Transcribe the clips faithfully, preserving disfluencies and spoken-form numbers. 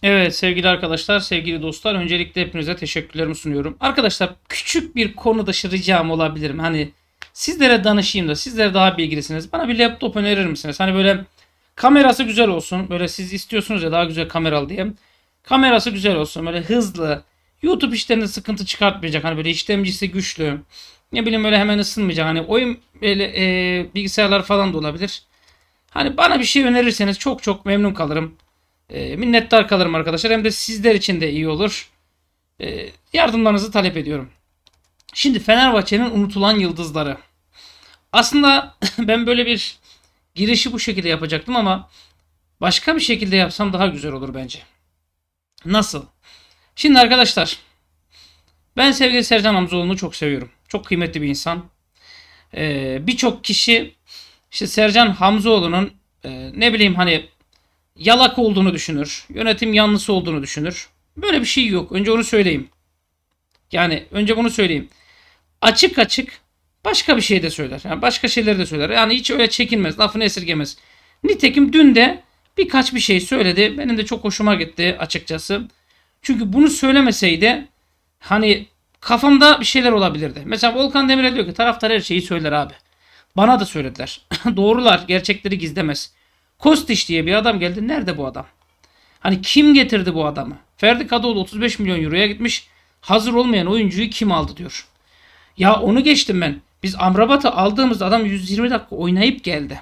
Evet sevgili arkadaşlar, sevgili dostlar, öncelikle hepinize teşekkürlerimi sunuyorum. Arkadaşlar küçük bir konu dışı ricam olabilir mi? Hani sizlere danışayım da sizlere daha bilgilisiniz. Bana bir laptop önerir misiniz? Hani böyle kamerası güzel olsun. Böyle siz istiyorsunuz ya daha güzel kameralı diye. Kamerası güzel olsun. Böyle hızlı. YouTube işlerinde sıkıntı çıkartmayacak. Hani böyle işlemcisi güçlü. Ne bileyim böyle hemen ısınmayacak. Hani oyun böyle e, bilgisayarlar falan da olabilir. Hani bana bir şey önerirseniz çok çok memnun kalırım. E, minnettar kalırım arkadaşlar. Hem de sizler için de iyi olur. E, yardımlarınızı talep ediyorum. Şimdi Fenerbahçe'nin unutulan yıldızları. Aslında ben böyle bir girişi bu şekilde yapacaktım ama başka bir şekilde yapsam daha güzel olur bence. Nasıl? Şimdi arkadaşlar ben sevgili Sercan Hamzoğlu'nu çok seviyorum. Çok kıymetli bir insan. E, Birçok kişi işte Sercan Hamzoğlu'nun e, ne bileyim hani yalak olduğunu düşünür. Yönetim yanlısı olduğunu düşünür. Böyle bir şey yok. Önce onu söyleyeyim. Yani önce bunu söyleyeyim. Açık açık başka bir şey de söyler. Yani başka şeyleri de söyler. Yani hiç öyle çekinmez. Lafını esirgemez. Nitekim dün de birkaç bir şey söyledi. Benim de çok hoşuma gitti açıkçası. Çünkü bunu söylemeseydi hani kafamda bir şeyler olabilirdi. Mesela Volkan Demirel diyor ki taraftar her şeyi söyler abi. Bana da söylediler. Doğrular, gerçekleri gizlemez. Kostić diye bir adam geldi. Nerede bu adam? Hani kim getirdi bu adamı? Ferdi Kadıoğlu otuz beş milyon euroya gitmiş. Hazır olmayan oyuncuyu kim aldı diyor. Ya onu geçtim ben. Biz Amrabat'ı aldığımızda adam yüz yirmi dakika oynayıp geldi.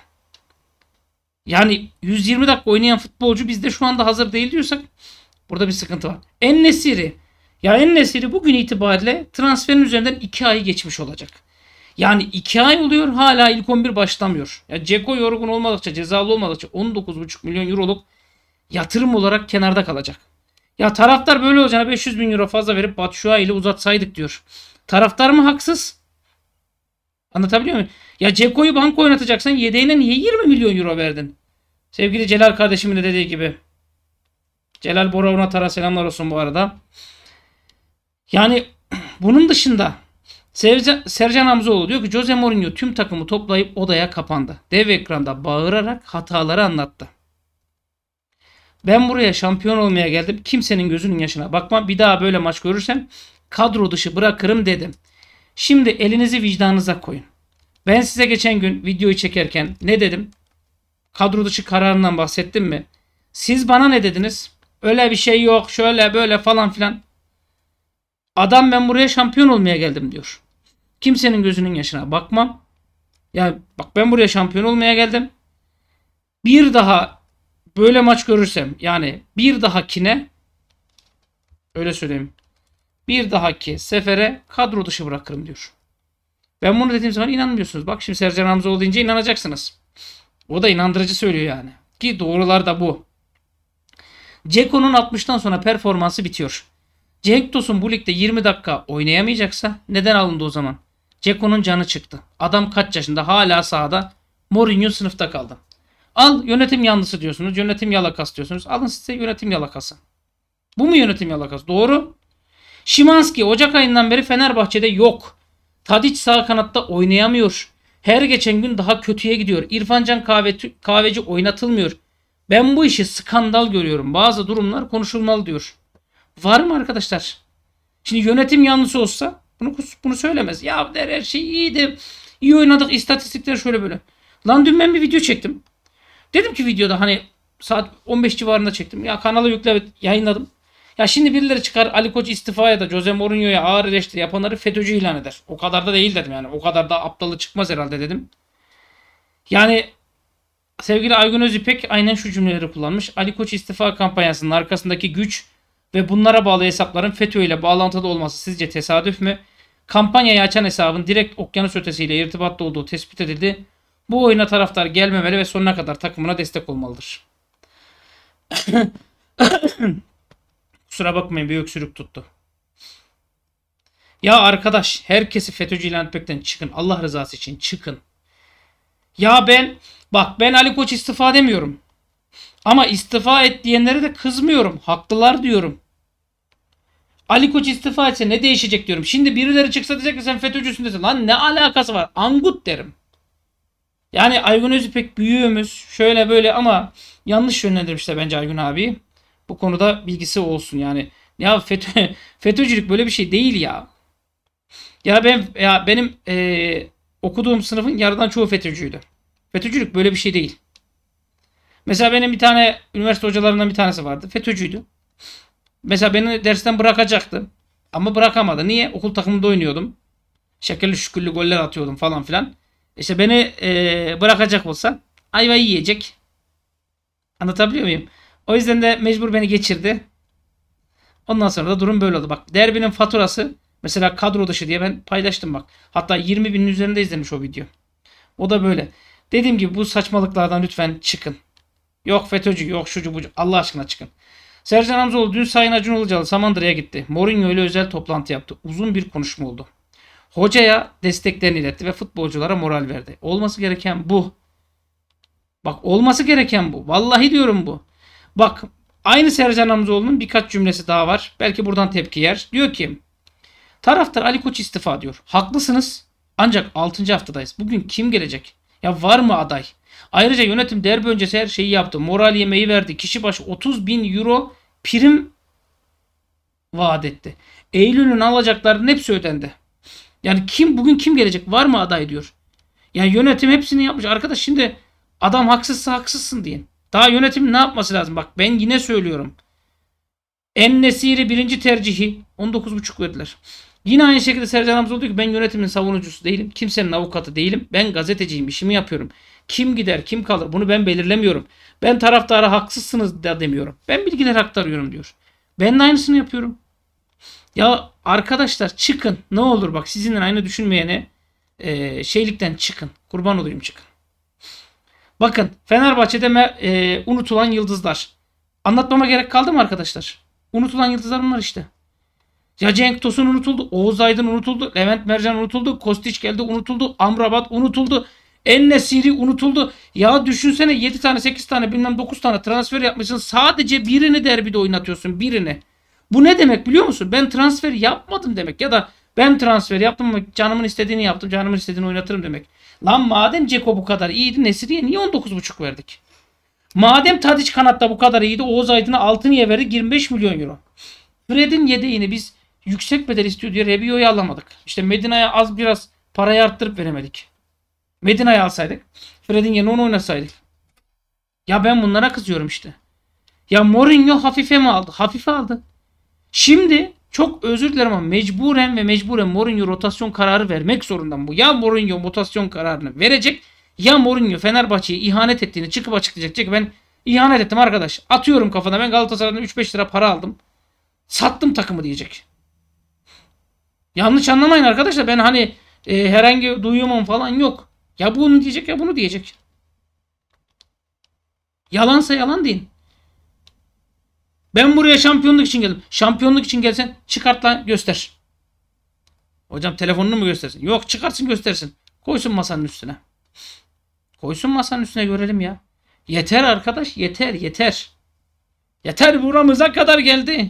Yani yüz yirmi dakika oynayan futbolcu bizde şu anda hazır değil diyorsak burada bir sıkıntı var. En-Nesyri. Ya En-Nesyri bugün itibariyle transferin üzerinden iki ay geçmiş olacak. Yani iki ay oluyor hala ilk on bir başlamıyor. Ya Ceko yorgun olmadıkça, cezalı olmadıkça on dokuz buçuk milyon euroluk yatırım olarak kenarda kalacak. Ya taraftar böyle olacağına beş yüz bin euro fazla verip Batshuayi ile uzatsaydık diyor. Taraftar mı haksız? Anlatabiliyor muyum? Ya Ceko'yu banko oynatacaksan yedeğine niye yirmi milyon euro verdin? Sevgili Celal kardeşimin de dediği gibi. Celal Bora Unatar'a selamlar olsun bu arada. Yani bunun dışında Sercan, Sercan Hamzoğlu diyor ki Jose Mourinho tüm takımı toplayıp odaya kapandı. Dev ekranda bağırarak hataları anlattı. Ben buraya şampiyon olmaya geldim. Kimsenin gözünün yaşına bakma. Bir daha böyle maç görürsem kadro dışı bırakırım dedim. Şimdi elinizi vicdanınıza koyun. Ben size geçen gün videoyu çekerken ne dedim? Kadro dışı kararından bahsettim mi? Siz bana ne dediniz? Öyle bir şey yok. Şöyle böyle falan filan. Adam ben buraya şampiyon olmaya geldim diyor. Kimsenin gözünün yaşına bakmam. Ya bak ben buraya şampiyon olmaya geldim. Bir daha böyle maç görürsem yani bir dahakine öyle söyleyeyim. Bir dahaki sefere kadro dışı bırakırım diyor. Ben bunu dediğim zaman inanmıyorsunuz. Bak şimdi Sercan Hamzoğlu deyince inanacaksınız. O da inandırıcı söylüyor yani. Ki doğrular da bu. Ceko'nun altmıştan sonra performansı bitiyor. Cenk Tosun bu ligde yirmi dakika oynayamayacaksa neden alındı o zaman? Ceko'nun canı çıktı. Adam kaç yaşında hala sahada. Mourinho sınıfta kaldı. Al yönetim yanlısı diyorsunuz. Yönetim yalakası diyorsunuz. Alın size yönetim yalakası. Bu mu yönetim yalakası? Doğru. Szymański Ocak ayından beri Fenerbahçe'de yok. Tadic sağ kanatta oynayamıyor. Her geçen gün daha kötüye gidiyor. İrfancan Kahve, Kahveci oynatılmıyor. Ben bu işi skandal görüyorum. Bazı durumlar konuşulmalı diyor. Var mı arkadaşlar? Şimdi yönetim yanlısı olsa bunu bunu söylemez. Ya der her şey iyiydi. İyi oynadık. İstatistikler şöyle böyle. Lan dün ben bir video çektim. Dedim ki videoda hani saat on beş civarında çektim. Ya kanala yükle yayınladım. Ya şimdi birileri çıkar Ali Koç istifaya da Jose Mourinho'ya ağır eleştiri yapanları FETÖ'cü ilan eder. O kadar da değil dedim yani. O kadar da aptalı çıkmaz herhalde dedim. Yani sevgili Aygün Özipek aynen şu cümleleri kullanmış. Ali Koç istifa kampanyasının arkasındaki güç ve bunlara bağlı hesapların FETÖ ile bağlantılı olması sizce tesadüf mü? Kampanyayı açan hesabın direkt okyanus ötesiyle irtibatlı olduğu tespit edildi. Bu oyuna taraftar gelmemeli ve sonuna kadar takımına destek olmalıdır. Kusura bakmayın bir öksürük tuttu. Ya arkadaş herkesi FETÖ'cü ilan etmekten çıkın. Allah rızası için çıkın. Ya ben bak ben Ali Koç istifa demiyorum. Ama istifa et diyenlere de kızmıyorum. Haklılar diyorum. Ali Koç istifa etse ne değişecek diyorum. Şimdi birileri çıksa diyecek ki sen FETÖ'cüsün desin. Lan ne alakası var? Angut derim. Yani Aygün Özipek büyüğümüz şöyle böyle ama yanlış yönlendirmişler bence Aygün abi. Bu konuda bilgisi olsun yani. Ya FETÖ, FETÖ'cülük böyle bir şey değil ya. Ya ben ya benim eee, okuduğum sınıfın yarıdan çoğu FETÖ'cüydü. FETÖ'cülük böyle bir şey değil. Mesela benim bir tane üniversite hocalarından bir tanesi vardı. FETÖ'cüydü. Mesela beni dersten bırakacaktı. Ama bırakamadı. Niye? Okul takımında oynuyordum. Şekilli şükürlü goller atıyordum falan filan. İşte beni eee, bırakacak olsa ayvayı yiyecek. Anlatabiliyor muyum? O yüzden de mecbur beni geçirdi. Ondan sonra da durum böyle oldu. Bak derbinin faturası mesela kadro dışı diye ben paylaştım bak. Hatta yirmi binin üzerinde izlemiş o video. O da böyle. Dediğim gibi bu saçmalıklardan lütfen çıkın. Yok FETÖ'cü, yok şucu bucu. Allah aşkına çıkın. Sercan Hamzoğlu dün Sayın Acun Ilıcalı Samandıra'ya gitti. Mourinho ile özel toplantı yaptı. Uzun bir konuşma oldu. Hocaya desteklerini iletti ve futbolculara moral verdi. Olması gereken bu. Bak olması gereken bu. Vallahi diyorum bu. Bak aynı Sercan Hamzoğlu'nun birkaç cümlesi daha var. Belki buradan tepki yer. Diyor ki taraftar Ali Koç istifa diyor. Haklısınız. Ancak altıncı haftadayız. Bugün kim gelecek? Ya var mı aday? Ayrıca yönetim derbi öncesi her şeyi yaptı. Moral yemeği verdi. Kişi başı otuz bin euro prim vaat etti. Eylül'ün alacaklarının hepsi ödendi. Yani kim bugün kim gelecek? Var mı aday diyor. Yani yönetim hepsini yapmış. Arkadaş şimdi adam haksızsa haksızsın deyin. Daha yönetimin ne yapması lazım? Bak ben yine söylüyorum. En-Nesyri birinci tercihi on dokuz buçuk verdiler. Yine aynı şekilde Sercan Hamzoğlu diyor ki ben yönetimin savunucusu değilim. Kimsenin avukatı değilim. Ben gazeteciyim. İşimi yapıyorum. Kim gider kim kalır bunu ben belirlemiyorum. Ben taraftara haksızsınız da demiyorum. Ben bilgiler aktarıyorum diyor. Ben de aynısını yapıyorum. Ya arkadaşlar çıkın. Ne olur bak sizinle aynı düşünmeyene e, şeylikten çıkın. Kurban olayım çıkın. Bakın Fenerbahçe'de e, unutulan yıldızlar. Anlatmama gerek kaldı mı arkadaşlar? Unutulan yıldızlar bunlar işte. Ya Cenk Tosun unutuldu. Oğuz Aydın unutuldu. Levent Mercan unutuldu. Kostić geldi unutuldu. Amrabat unutuldu. En-Nesyri unutuldu. Ya düşünsene yedi tane sekiz tane bilmem dokuz tane transfer yapmışsın. Sadece birini derbide oynatıyorsun. Birini. Bu ne demek biliyor musun? Ben transfer yapmadım demek. Ya da ben transfer yaptım ama canımın istediğini yaptım. Canımın istediğini oynatırım demek. Lan madem Ceko bu kadar iyiydi Nesiri'ye niye on dokuz buçuk verdik? Madem Tadić kanatta bu kadar iyiydi Oğuz Aydın'a altı niye verdik? yirmi beş milyon euro. Fred'in yedeğini biz yüksek bedel istiyor diye Rebio'yu alamadık. İşte Medina'ya az biraz parayı arttırıp veremedik. Medina'yı alsaydık. Fred'in yerine onu oynasaydık. Ya ben bunlara kızıyorum işte. Ya Mourinho hafife mi aldı? Hafife aldı. Şimdi çok özür dilerim ama mecburen ve mecburen Mourinho rotasyon kararı vermek zorunda bu. Ya Mourinho rotasyon kararını verecek ya Mourinho Fenerbahçe'ye ihanet ettiğini çıkıp açıklayacak. Diyecek ben ihanet ettim arkadaş. Atıyorum kafana ben Galatasaray'dan üç beş lira para aldım. Sattım takımı diyecek. Yanlış anlamayın arkadaşlar. Ben hani e, herhangi duyumum falan yok. Ya bunu diyecek ya bunu diyecek. Yalansa yalan deyin. Ben buraya şampiyonluk için geldim. Şampiyonluk için gelsen çıkart lan göster. Hocam telefonunu mu göstersin? Yok çıkarsın göstersin. Koysun masanın üstüne. Koysun masanın üstüne görelim ya. Yeter arkadaş yeter yeter. Yeter buramıza kadar geldi.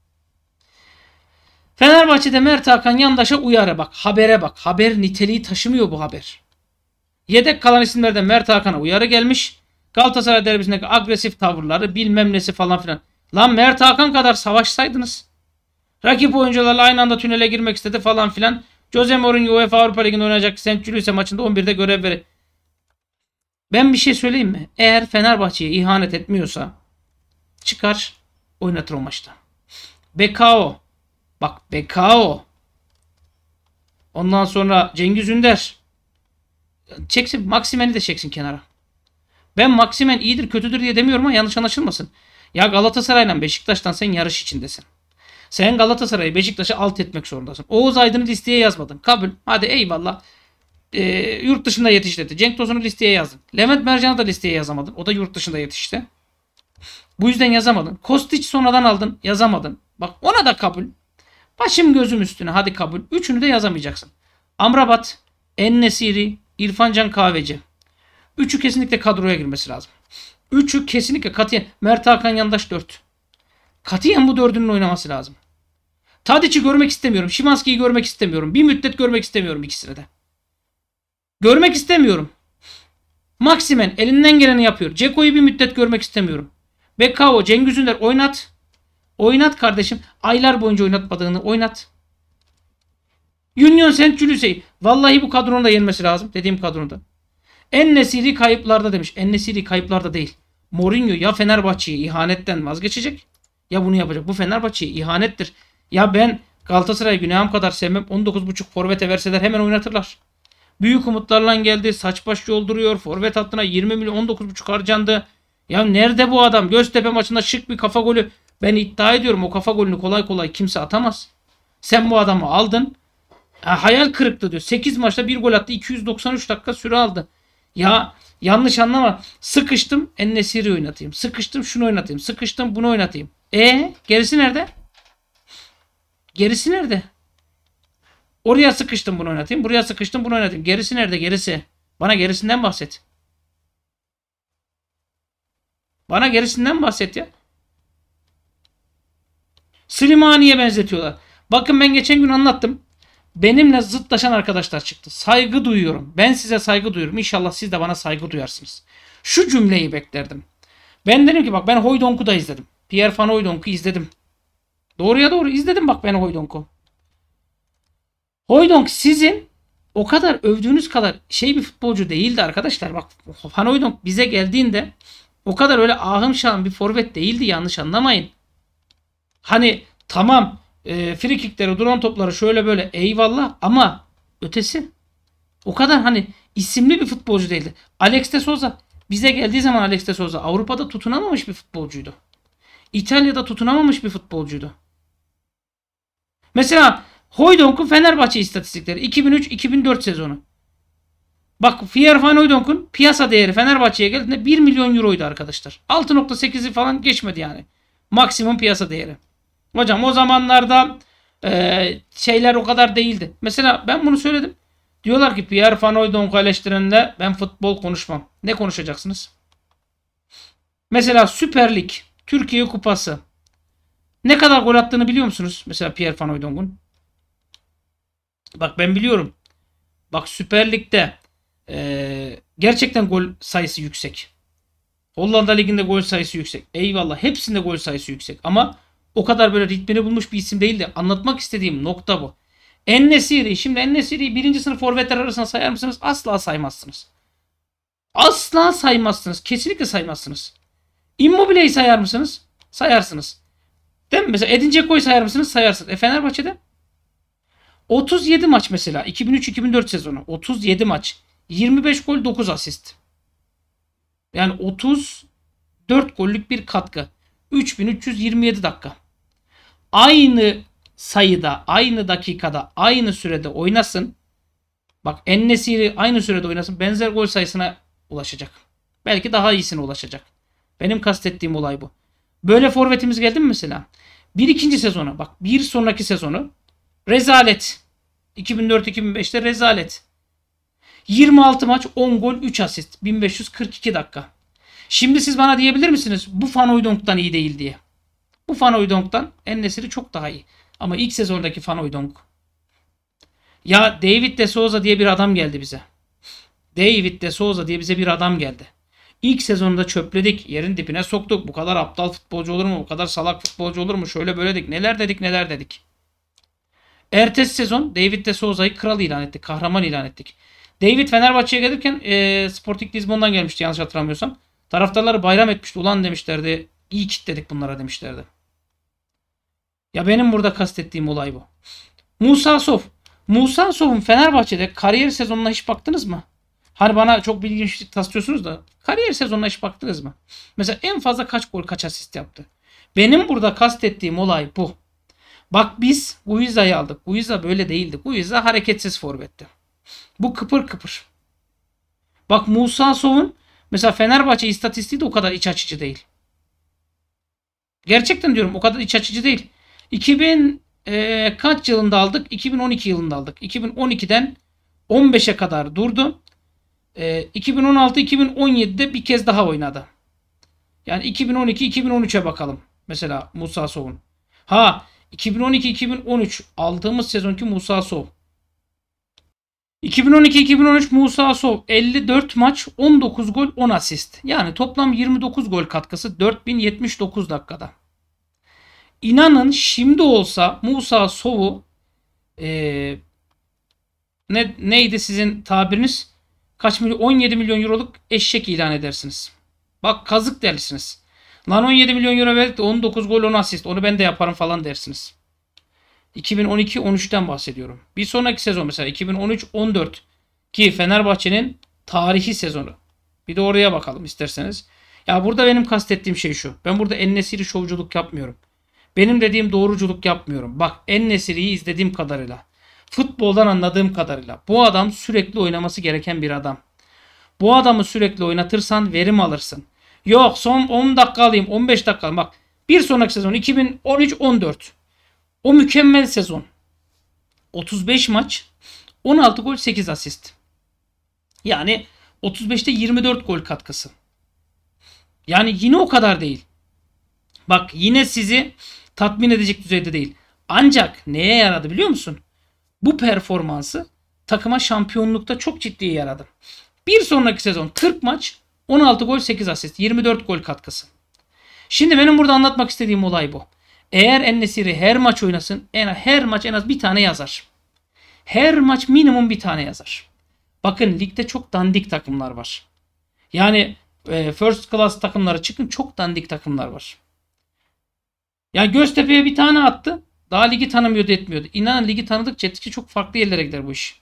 Fenerbahçe'de Mert Hakan Yandaş'a uyarı bak. Habere bak. Haber niteliği taşımıyor bu haber. Yedek kalan isimlerden Mert Hakan'a uyarı gelmiş. Galatasaray derbisindeki agresif tavırları bilmem nesi falan filan. Lan Mert Hakan kadar savaşsaydınız. Rakip oyuncularla aynı anda tünele girmek istedi falan filan. Jose Mourinho UEFA Avrupa Ligi'nde oynayacak Saint Julius'e maçında on birde görev verir. Ben bir şey söyleyeyim mi? Eğer Fenerbahçe'ye ihanet etmiyorsa çıkar oynatır o maçta. Bekao. Bak Bekao. Ondan sonra Cengiz Ünder. Çeksin. Maksimen'i de çeksin kenara. Ben Maksimen iyidir kötüdür diye demiyorum ama yanlış anlaşılmasın. Ya Galatasaray'la Beşiktaş'tan sen yarış içindesin. Sen Galatasaray'ı Beşiktaş'a alt etmek zorundasın. Oğuz Aydın'ı listeye yazmadın. Kabul. Hadi eyvallah. Ee, yurt dışında yetiştirdi. Cenk Tosun'u listeye yazdın. Levent Mercan'ı da listeye yazamadın. O da yurt dışında yetişti. Bu yüzden yazamadın. Kostić sonradan aldın. Yazamadın. Bak ona da kabul. Başım gözüm üstüne. Hadi kabul. Üçünü de yazamayacaksın. Amrabat, En-Nesyri, İrfan Can Kahveci. Üçü kesinlikle kadroya girmesi lazım. Üçü kesinlikle katiyen. Mert Hakan Yandaş dört. Katiyen bu dördünün oynaması lazım. Tadić'i görmek istemiyorum. Szymański'yi görmek istemiyorum. Bir müddet görmek istemiyorum ikisini de. Görmek istemiyorum. Maksimen elinden geleni yapıyor. Ceko'yu bir müddet görmek istemiyorum. Bekao, Cengiz Ünder oynat. Oynat kardeşim. Aylar boyunca oynatmadığını oynat. Union Saint Julius'i. Vallahi bu kadronun da yenmesi lazım. Dediğim kadronda. En-Nesyri kayıplarda demiş. En-Nesyri kayıplarda değil. Mourinho ya Fenerbahçe'yi ihanetten vazgeçecek ya bunu yapacak. Bu Fenerbahçe'ye ihanettir. Ya ben Galatasaray'ı günahım kadar sevmem. on dokuz buçuk forvete verseler hemen oynatırlar. Büyük umutlarla geldi. Saç baş yolduruyor. Forvet hattına yirmi milyon on dokuz buçuk harcandı. Ya nerede bu adam? Göztepe maçında şık bir kafa golü. Ben iddia ediyorum o kafa golünü kolay kolay kimse atamaz. Sen bu adamı aldın. Ha, hayal kırıklığı diyor. sekiz maçta bir gol attı. iki yüz doksan üç dakika süre aldı. Ya yanlış anlama. Sıkıştım En-Nesyri oynatayım. Sıkıştım şunu oynatayım. Sıkıştım bunu oynatayım. E gerisi nerede? Gerisi nerede? Oraya sıkıştım bunu oynatayım. Buraya sıkıştım bunu oynatayım. Gerisi nerede? Gerisi. Bana gerisinden bahset. Bana gerisinden bahset ya. Slimani'ye benzetiyorlar. Bakın ben geçen gün anlattım. Benimle zıtlaşan arkadaşlar çıktı. Saygı duyuyorum. Ben size saygı duyuyorum. İnşallah siz de bana saygı duyarsınız. Şu cümleyi beklerdim. Ben dedim ki bak ben Hooydonk'u da izledim. Pierre Van Hooydonk'u izledim. Doğruya doğru izledim bak ben Hooydonk'u. Hooydonk sizin o kadar övdüğünüz kadar şey bir futbolcu değildi arkadaşlar. Bak Van Hooydonk bize geldiğinde o kadar öyle ahım şahım bir forvet değildi, yanlış anlamayın. Hani tamam e, free kickleri, duran topları şöyle böyle eyvallah ama ötesi o kadar hani isimli bir futbolcu değildi. Alex de Souza bize geldiği zaman Alex de Souza Avrupa'da tutunamamış bir futbolcuydu. İtalya'da tutunamamış bir futbolcuydu. Mesela Hooydonk'un Fenerbahçe istatistikleri iki bin üç iki bin dört sezonu. Bak Pierre Van Hooydonk'un piyasa değeri Fenerbahçe'ye geldiğinde bir milyon euroydu arkadaşlar. altı nokta sekizi falan geçmedi yani. Maksimum piyasa değeri. Hocam o zamanlarda e, şeyler o kadar değildi. Mesela ben bunu söyledim. Diyorlar ki Pierre Van Hooydonk'u eleştirenle ben futbol konuşmam. Ne konuşacaksınız? Mesela Süper Lig, Türkiye Kupası. Ne kadar gol attığını biliyor musunuz? Mesela Pierre Van Hooydonk'un. Bak ben biliyorum. Bak Süper Lig'de e, gerçekten gol sayısı yüksek. Hollanda Ligi'nde gol sayısı yüksek. Eyvallah. Hepsinde gol sayısı yüksek. Ama o kadar böyle ritmini bulmuş bir isim değildi. Anlatmak istediğim nokta bu. En-Nesyri. Şimdi En-Nesyri'yi birinci sınıf forvetler arasına sayar mısınız? Asla saymazsınız. Asla saymazsınız. Kesinlikle saymazsınız. Immobile'yi sayar mısınız? Sayarsınız. Değil mi? Mesela Edin Dzeko'yu sayar mısınız? Sayarsınız. E Fenerbahçe'de otuz yedi maç mesela. iki bin üç iki bin dört sezonu. otuz yedi maç. yirmi beş gol dokuz asist. Yani otuz dört gollük bir katkı. üç bin üç yüz yirmi yedi dakika. Aynı sayıda, aynı dakikada, aynı sürede oynasın. Bak En-Nesyri aynı sürede oynasın. Benzer gol sayısına ulaşacak. Belki daha iyisine ulaşacak. Benim kastettiğim olay bu. Böyle forvetimiz geldi mi mesela? Bir ikinci sezonu. Bak bir sonraki sezonu. Rezalet. iki bin dört iki bin beşte rezalet. yirmi altı maç on gol üç asist. bin beş yüz kırk iki dakika. Şimdi siz bana diyebilir misiniz? Bu Van Hooydonk'tan iyi değil diye. Bu Van Hooydonk'tan En-Nesyri çok daha iyi. Ama ilk sezondaki Van Hooydonk. Ya David de Souza diye bir adam geldi bize. David de Souza diye bize bir adam geldi. İlk sezonda çöpledik. Yerin dibine soktuk. Bu kadar aptal futbolcu olur mu? Bu kadar salak futbolcu olur mu? Şöyle böyle dedik. Neler dedik neler dedik. Ertesi sezon David de Souza'yı kral ilan ettik. Kahraman ilan ettik. David Fenerbahçe'ye gelirken e, Sporting Lisbon'dan gelmişti yanlış hatırlamıyorsam. Taraftarları bayram etmişti. Ulan demişlerdi. İyi kitledik bunlara demişlerdi. Ya benim burada kastettiğim olay bu. Musa Sov. Musa Sov'un Fenerbahçe'de kariyer sezonuna hiç baktınız mı? Hani bana çok bilginçlik taslıyorsunuz da kariyer sezonuna hiç baktınız mı? Mesela en fazla kaç gol kaç asist yaptı? Benim burada kastettiğim olay bu. Bak biz Guiza'yı aldık. Guiza böyle değildi. Guiza hareketsiz forvetti. Bu kıpır kıpır. Bak Musa Sov'un mesela Fenerbahçe istatistiği de o kadar iç açıcı değil. Gerçekten diyorum o kadar iç açıcı değil. iki bin e, kaç yılında aldık? iki bin on iki yılında aldık. iki bin on ikiden on beşe kadar durdu. E, iki bin on altı iki bin on yedide bir kez daha oynadı. Yani iki bin on iki iki bin on üçe bakalım. Mesela Musa Sov'un. Ha iki bin on iki iki bin on üç aldığımız sezonki Musa Sov. iki bin on iki iki bin on üç Musa Sov elli dört maç on dokuz gol on asist. Yani toplam yirmi dokuz gol katkısı dört bin yetmiş dokuz dakikada. İnanın şimdi olsa Musa Sov'u ee, ne, neydi sizin tabiriniz? Kaç milyon? on yedi milyon euroluk eşek ilan edersiniz. Bak kazık dersiniz. Lan on yedi milyon euro verdik de on dokuz gol on asist. Onu ben de yaparım falan dersiniz. iki bin on iki on üçten bahsediyorum. Bir sonraki sezon mesela iki bin on üç on dört ki Fenerbahçe'nin tarihi sezonu. Bir de oraya bakalım isterseniz. Ya burada benim kastettiğim şey şu. Ben burada En-Nesyri şovculuk yapmıyorum. Benim dediğim doğruculuk yapmıyorum. Bak En-Nesyri'yi izlediğim kadarıyla, futboldan anladığım kadarıyla bu adam sürekli oynaması gereken bir adam. Bu adamı sürekli oynatırsan verim alırsın. Yok son on dakika alayım, on beş dakika alayım. Bak bir sonraki sezon iki bin on üç on dört. O mükemmel sezon. otuz beş maç, on altı gol sekiz asist. Yani otuz beşte yirmi dört gol katkısı. Yani yine o kadar değil. Bak yine sizi tatmin edecek düzeyde değil. Ancak neye yaradı biliyor musun? Bu performansı takıma şampiyonlukta çok ciddi yaradı. Bir sonraki sezon kırk maç, on altı gol sekiz asist, yirmi dört gol katkısı. Şimdi benim burada anlatmak istediğim olay bu. Eğer En-Nesyri her maç oynasın, en her maç en az bir tane yazar. Her maç minimum bir tane yazar. Bakın ligde çok dandik takımlar var. Yani e, first class takımlara çıkın, çok dandik takımlar var. Yani Göztepe'ye bir tane attı. Daha ligi tanımıyordu etmiyordu. İnanın ligi tanıdıkça etki çok farklı yerlere gider bu iş.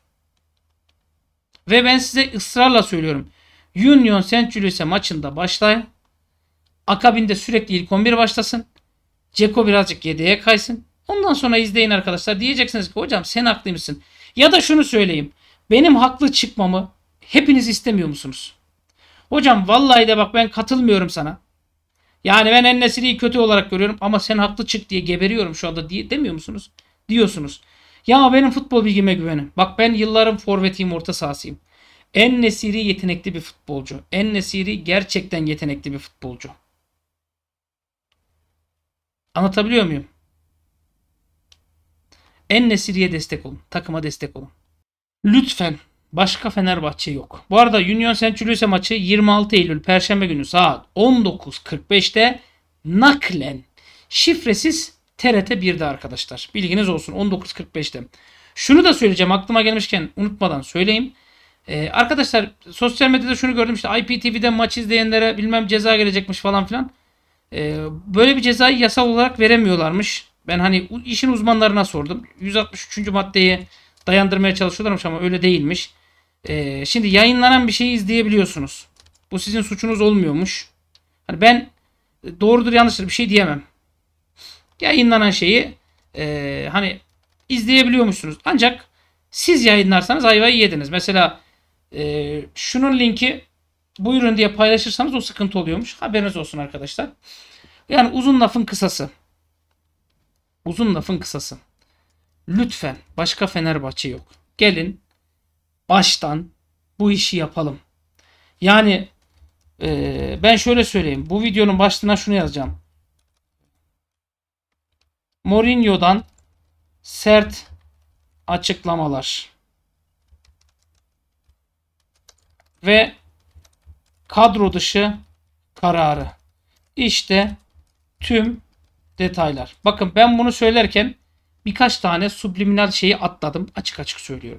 Ve ben size ısrarla söylüyorum. Union Saint Gilloise maçında başlayın. Akabinde sürekli ilk on bir başlasın. Ceko birazcık yedeğe kaysın. Ondan sonra izleyin arkadaşlar. Diyeceksiniz ki hocam sen haklıymışsın. Ya da şunu söyleyeyim. Benim haklı çıkmamı hepiniz istemiyor musunuz? Hocam vallahi de bak ben katılmıyorum sana. Yani ben En-Nesyri'yi kötü olarak görüyorum ama sen haklı çık diye geberiyorum şu anda diye demiyor musunuz? Diyorsunuz. Ya benim futbol bilgime güvenin. Bak ben yılların forvetiyim, orta sahasıyım. En-Nesyri yetenekli bir futbolcu. En-Nesyri gerçekten yetenekli bir futbolcu. Anlatabiliyor muyum? En-Nesyri'ye destek olun. Takıma destek olun. Lütfen. Başka Fenerbahçe yok. Bu arada Union Saint Gilloise maçı yirmi altı Eylül Perşembe günü saat on dokuz kırk beşte naklen şifresiz T R T birde arkadaşlar. Bilginiz olsun on dokuz kırk beşte. Şunu da söyleyeceğim aklıma gelmişken unutmadan söyleyeyim. Ee, arkadaşlar sosyal medyada şunu gördüm işte I P T V'de maç izleyenlere bilmem ceza gelecekmiş falan filan. Ee, böyle bir cezayı yasal olarak veremiyorlarmış. Ben hani işin uzmanlarına sordum. yüz altmış üçüncü maddeyi dayandırmaya çalışıyorlarmış ama öyle değilmiş. Ee, şimdi yayınlanan bir şeyi izleyebiliyorsunuz. Bu sizin suçunuz olmuyormuş. Hani ben doğrudur yanlıştır bir şey diyemem. Yayınlanan şeyi e, hani izleyebiliyormuşsunuz. Ancak siz yayınlarsanız ayvayı yediniz. Mesela e, şunun linki buyurun diye paylaşırsanız o sıkıntı oluyormuş. Haberiniz olsun arkadaşlar. Yani uzun lafın kısası. Uzun lafın kısası. Lütfen başka Fenerbahçe yok. Gelin baştan bu işi yapalım. Yani e, ben şöyle söyleyeyim. Bu videonun başlığına şunu yazacağım. Mourinho'dan sert açıklamalar ve kadro dışı kararı. İşte tüm detaylar. Bakın ben bunu söylerken birkaç tane subliminal şeyi atladım. Açık açık söylüyorum.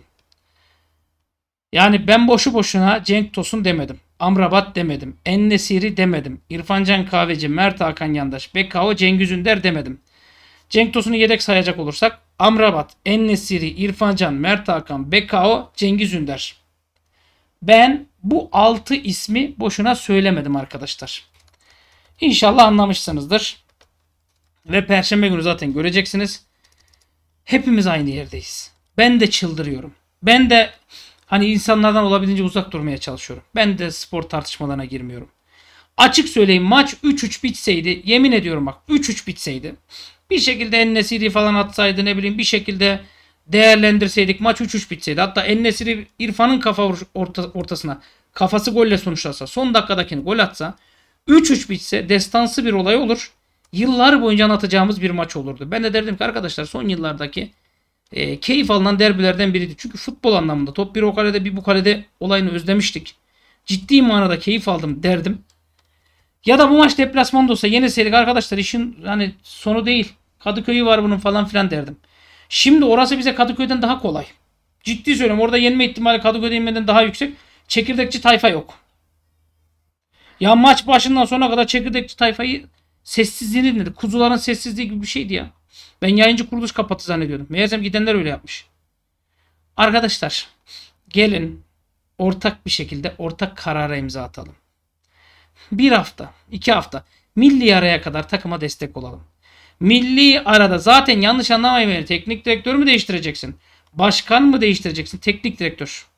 Yani ben boşu boşuna Cenk Tosun demedim. Amrabat demedim. En-Nesyri demedim. İrfan Can Kahveci, Mert Hakan Yandaş, Bekao, Cengiz Ünder demedim. Cenk Tosun'u yedek sayacak olursak Amrabat, En-Nesyri, İrfan Can, Mert Hakan, Bekao, Cengiz Ünder. Ben bu altı ismi boşuna söylemedim arkadaşlar. İnşallah anlamışsınızdır. Ve Perşembe günü zaten göreceksiniz. Hepimiz aynı yerdeyiz. Ben de çıldırıyorum. Ben de hani insanlardan olabildiğince uzak durmaya çalışıyorum. Ben de spor tartışmalarına girmiyorum. Açık söyleyeyim maç üç üç bitseydi, yemin ediyorum bak üç üç bitseydi. Bir şekilde En-Nesyri falan atsaydı ne bileyim bir şekilde değerlendirseydik maç üç üç bitseydi. Hatta En-Nesyri İrfan'ın kafa orta, ortasına kafası golle sonuçlansa son dakikadakini gol atsa üç üç bitse destansı bir olay olur. Yıllar boyunca anlatacağımız bir maç olurdu. Ben de derdim ki arkadaşlar son yıllardaki e, keyif alınan derbilerden biriydi. Çünkü futbol anlamında top bir o kalede bir bu kalede olayını özlemiştik. Ciddi manada keyif aldım derdim. Ya da bu maç deplasmanda olsa yeneseydik arkadaşlar işin hani sonu değil. Kadıköy'ü var bunun falan filan derdim. Şimdi orası bize Kadıköy'den daha kolay. Ciddi söylüyorum, orada yenme ihtimali Kadıköy'de yenmeden daha yüksek. Çekirdekçi tayfa yok. Ya maç başından sona kadar çekirdekçi tayfayı sessizliğini dinledi. Kuzuların sessizliği gibi bir şeydi ya. Ben yayıncı kuruluş kapattı zannediyordum. Meğersem gidenler öyle yapmış. Arkadaşlar gelin ortak bir şekilde ortak karara imza atalım. Bir hafta, iki hafta milli araya kadar takıma destek olalım. Milli arada zaten yanlış anlamayın beni. Teknik direktör mü değiştireceksin? Başkan mı değiştireceksin? Teknik direktör.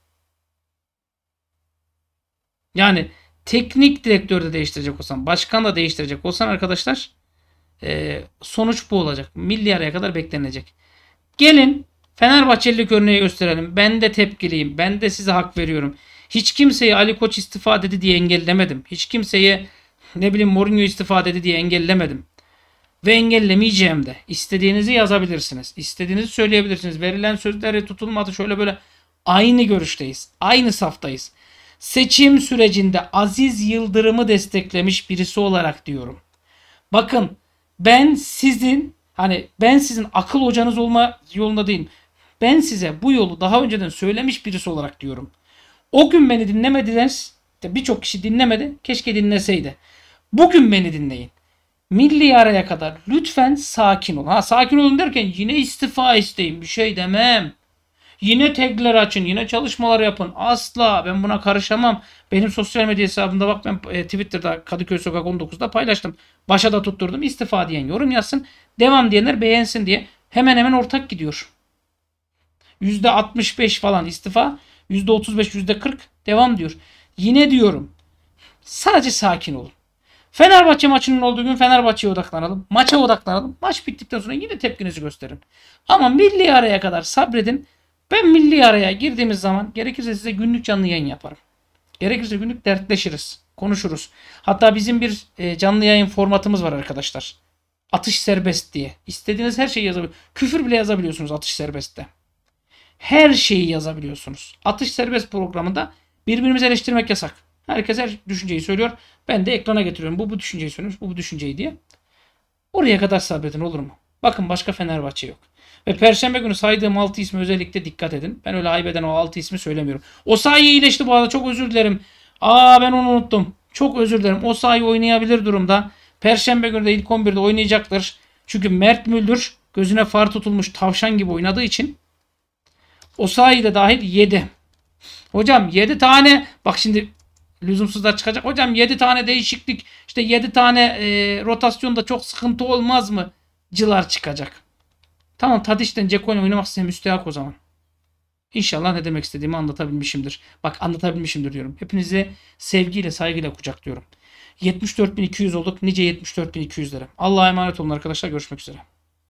Yani teknik direktör de değiştirecek olsan, başkan da değiştirecek olsan arkadaşlar e, sonuç bu olacak. Milli araya kadar beklenecek. Gelin Fenerbahçelilik örneği gösterelim. Ben de tepkiliyim. Ben de size hak veriyorum. Hiç kimseyi Ali Koç istifa dedi diye engellemedim. Hiç kimseyi ne bileyim Mourinho istifa dedi diye engellemedim. Ve engellemeyeceğim de. İstediğinizi yazabilirsiniz. İstediğinizi söyleyebilirsiniz. Verilen sözleri tutulmadı şöyle böyle. Aynı görüşteyiz. Aynı saftayız. Seçim sürecinde Aziz Yıldırım'ı desteklemiş birisi olarak diyorum. Bakın ben sizin hani ben sizin akıl hocanız olma yolunda değilim. Ben size bu yolu daha önceden söylemiş birisi olarak diyorum. O gün beni dinlemediniz. Birçok kişi dinlemedi. Keşke dinleseydi. Bugün beni dinleyin. Milli araya kadar lütfen sakin olun. Ha sakin olun derken yine istifa isteyin. Bir şey demem. Yine tagler açın. Yine çalışmalar yapın. Asla ben buna karışamam. Benim sosyal medya hesabımda bak ben e, Twitter'da Kadıköy Sokak on dokuzda paylaştım. Başa da tutturdum. İstifa diyen yorum yazsın. Devam diyenler beğensin diye. Hemen hemen ortak gidiyor. yüzde altmış beş falan istifa. yüzde otuz beş yüzde kırk devam diyor. Yine diyorum. Sadece sakin olun. Fenerbahçe maçının olduğu gün Fenerbahçe'ye odaklanalım. Maça odaklanalım. Maç bittikten sonra yine tepkinizi gösterin. Ama milli araya kadar sabredin. Ben milli araya girdiğimiz zaman gerekirse size günlük canlı yayın yaparım. Gerekirse günlük dertleşiriz. Konuşuruz. Hatta bizim bir e, canlı yayın formatımız var arkadaşlar. Atış serbest diye. İstediğiniz her şeyi yazabiliyorsunuz. Küfür bile yazabiliyorsunuz atış serbestte. Her şeyi yazabiliyorsunuz. Atış serbest programında birbirimizi eleştirmek yasak. Herkes her düşünceyi söylüyor. Ben de ekrana getiriyorum. Bu bu düşünceyi söylüyormuş. Bu bu düşünceyi diye. Oraya kadar sabredin olur mu? Bakın başka Fenerbahçe yok. Ve Perşembe günü saydığım altı ismi özellikle dikkat edin. Ben öyle haybeden o altı ismi söylemiyorum. Osayi iyileşti bu arada. Çok özür dilerim. Aa ben onu unuttum. Çok özür dilerim. Osayi oynayabilir durumda. Perşembe günü de ilk on birde oynayacaktır. Çünkü Mert Müldür gözüne far tutulmuş tavşan gibi oynadığı için Osayi de dahil yedi. Hocam yedi tane bak şimdi lüzumsuzlar çıkacak. Hocam yedi tane değişiklik işte yedi tane e, rotasyonda çok sıkıntı olmaz mı? Cılar çıkacak. Tamam Tadiş'ten Ceko'yla oynamak size müstehak o zaman. İnşallah ne demek istediğimi anlatabilmişimdir. Bak anlatabilmişimdir diyorum. Hepinizi sevgiyle saygıyla kucaklıyorum. yetmiş dört bin iki yüz olduk. Nice yetmiş dört bin iki yüzlere. Allah'a emanet olun arkadaşlar. Görüşmek üzere.